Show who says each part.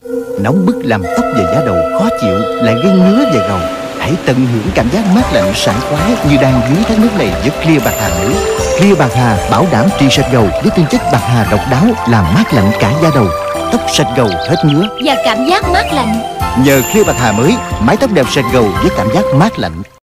Speaker 1: Nóng bức làm tóc và da đầu khó chịu, lại gây ngứa và gầu. Hãy tận hưởng cảm giác mát lạnh sảng khoái như đang dưới thác nước này với Clear bạc hà mới. Clear bạc hà bảo đảm trị sạch gầu với tinh chất bạc hà độc đáo, làm mát lạnh cả da đầu. Tóc sạch gầu hết ngứa
Speaker 2: và cảm giác mát lạnh.
Speaker 1: Nhờ Clear bạc hà mới, mái tóc đẹp sạch gầu với cảm giác mát lạnh.